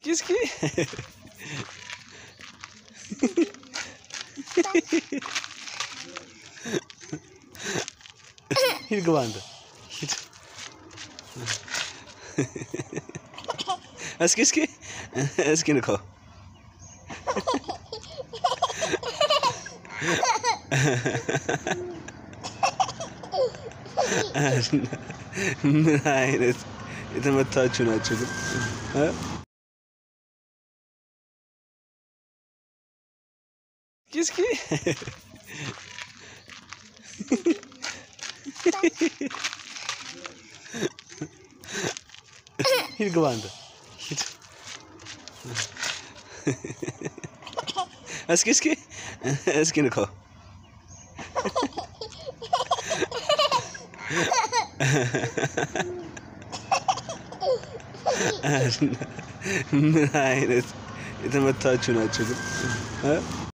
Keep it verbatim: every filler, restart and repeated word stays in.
እስኪ ሂድ ግባ አንተ ሂድ እስኪ እስኪ እስኪ ንካው ምን አይነት የተመታችሁ ናችሁ ግን እስኪ ሂድ ግባ አንተ ሂድ እስኪ እስኪ እስኪ ንካው ምን አይነት የተመታችሁ ናችሁ ግን